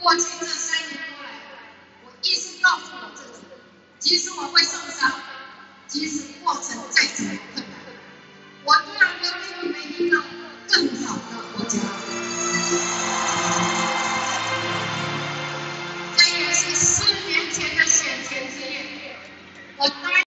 过去这3年多来，我一直告诉我自己，即使我会受伤，即使过程再怎么